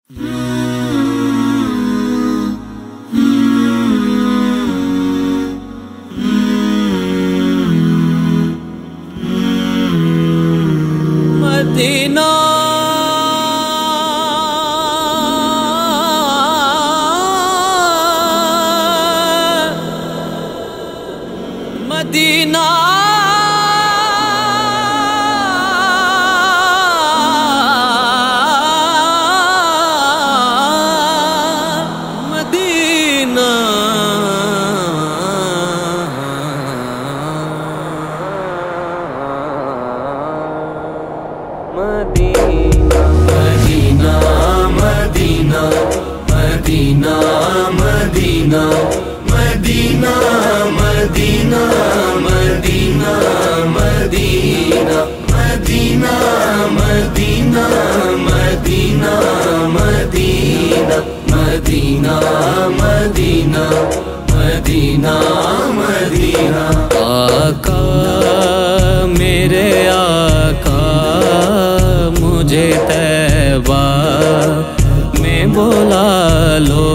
مدینہ مدینہ مدینہ مدینہ مدینہ مدینہ مدینہ مدینہ مدینہ مدینہ مدینہ مدینہ مدینہ مدینہ مدینہ مدینہ مدینہ مدینہ آقا میرے آقا مجھے طیبہ میں بلا لو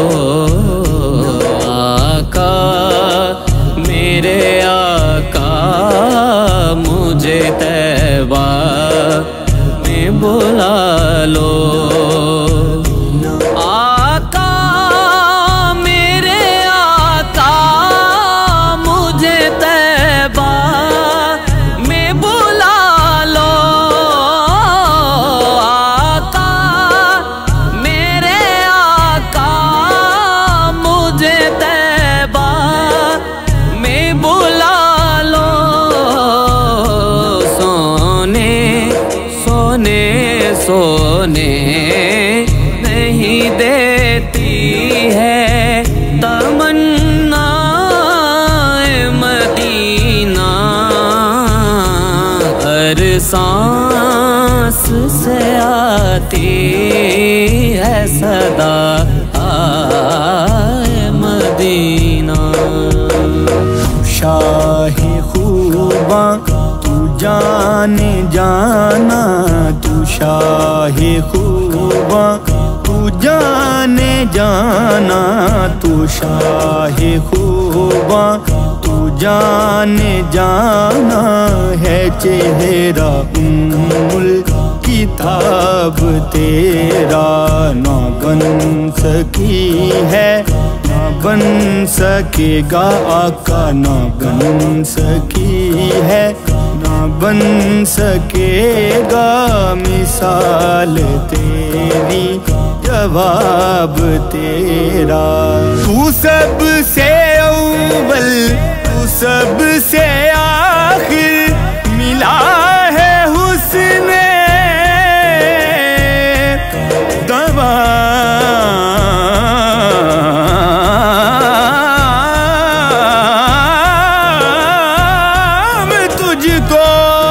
آقا میرے آقا مجھے طیبہ میں بلا لو آقا میرے آقا مجھے طیبہ میں بلا لو آقا میرے آقا مجھے طیبہ میں بلا لو سونے سونے سونے نہیں دیتی ہے تمنا مدینہ ہر سانس سے آتی ہے صدا آئے مدینہ شاہ خوباں تو جانے جانا تو شاہ خوباں تو جانے جانا تو شاہ خوباں تو جانے جانا ہے چہرہ کتاب تیرا نہ بن سکی ہے نہ بن سکے گا آقا نہ بن سکی ہے نہ بن سکے گا مثال تیری جواب تیرا تو سب سے اول تو سب سے آخر ملا ہے حسن تجھ کو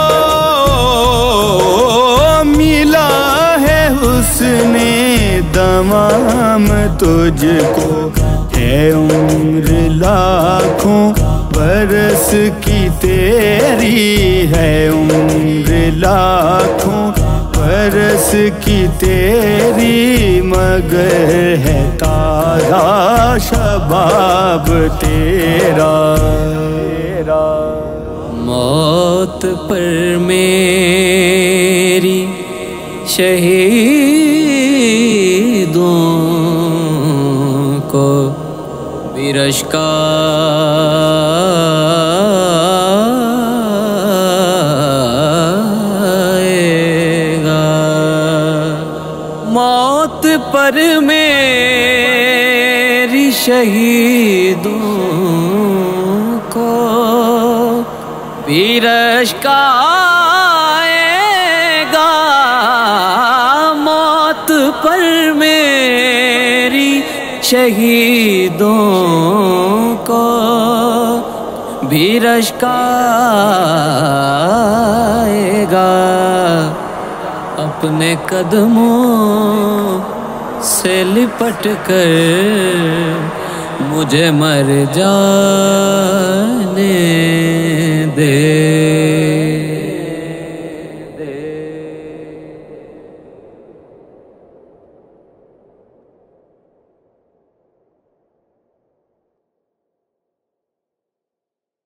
ملا ہے حسن دمام تجھ کو ہے عمر لاکھوں برس کی تیری ہے عمر لاکھوں برس کی تیری مگر ہے تازہ شباب تیرا موت پر میری شہیدوں کو بھی رشکا موت پر میری شہیدوں کو بھی رشک آئے گا موت پر میری شہیدوں کو بھی رشک آئے گا اپنے قدموں سے لپٹ کر مجھے مر جانے دے